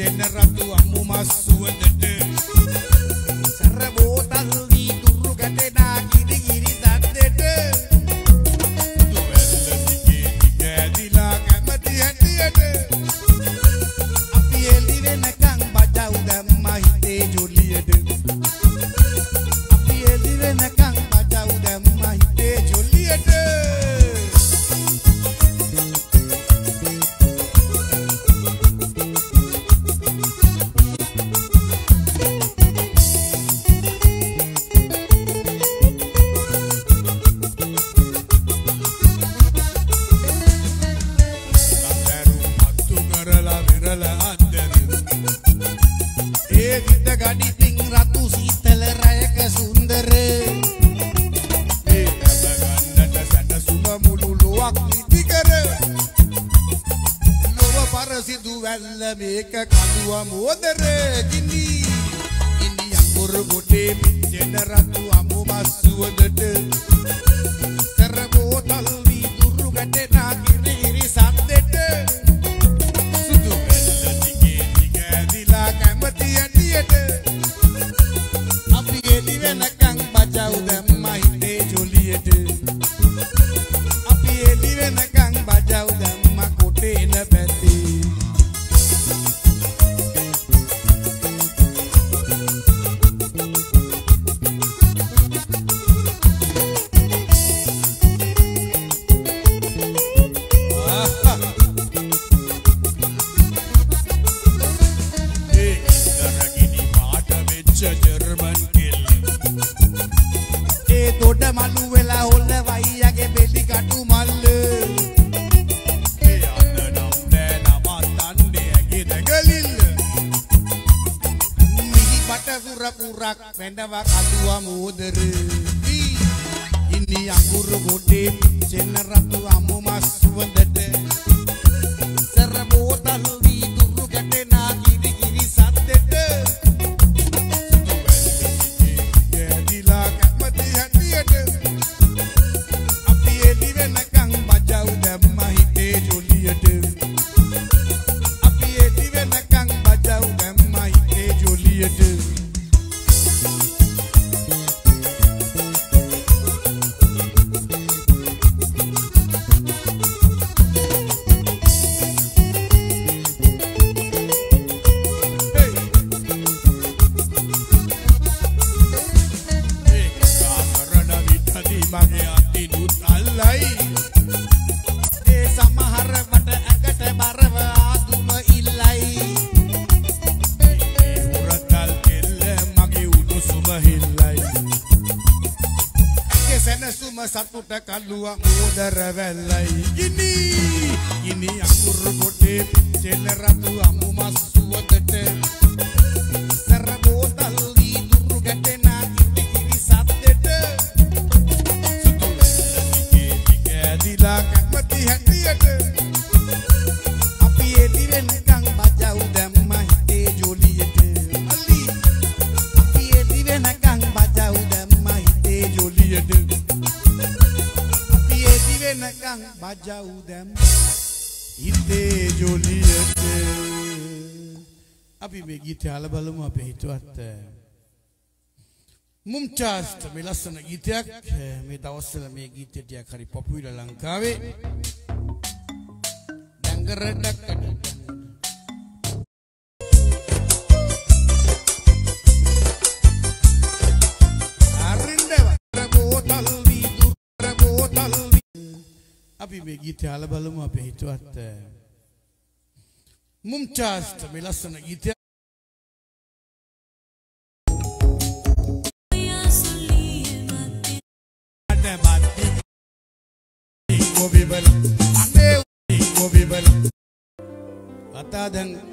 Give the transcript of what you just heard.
පිච්චෙන රතු අමු මස් සුවඳට සර බෝතල් වී දුරු ගැටෙනා කිරි කිරි සද්දෙට දුවැල්ල දිගේ දිගෑදිලා කැමති හැටියට අපි එළි වෙනකන් බජව් දැම්මා හිතේ ජොලියට අපි එළි වෙනකන් බජව් දැම්මා හිතේ ජොලියට මේක කඩුව මොදර ගිනි ඉනි අඟුරු ගොඩේ පිච්චෙන රතු අමු මස් සුවඳට සර බෝතල් වී දුරු ගැටෙනා කිරි කිරි සද්දෙට සුදු බෙල්ල දිගේ දිගෑදිලා කැමති ඇටියට අපි එළි වෙනකන් බජව් දැම්මා හිතේ ජොලියට අපි එළි වෙනකන් බජව් දැම්මා කොටේන පැත්තේ Mendawa kadua moder ini anggur gode piccen ratu amu mas suwandete sar botal di duru gatena kiri kiri saddete gedila kamati hatiyete api eli wenakan bajaw damma hite joliyete api eli wenakan bajaw damma hite joliyete Satu kalua moder velai Gini anggur gode piccen ratu amu mas suwandete sar botal di duru gatena kiri kiri saddete sudu bella dige digadila kamati hatiyata api eli wenakan bajaw damma hite joliyete ali api eli wenakan bajaw damma hite joliyete Nakang bajaw dem ite joliyete අපි මේ ගීතය අහලා බලමු අපේ හිතවත් මුම්තාස්ට මේ ලස්සන ගීතයක් මේ දවස්වල මේ ගීතය ටිකක් හරි පොපුලර් ලංකාවේ දංගරඩක්කඩ අපි මේ ගීතය අහලා බලමු අපේ හිතවත් මුම්තාස්ට මේ ලස්සන ගීතයක් අතාදන්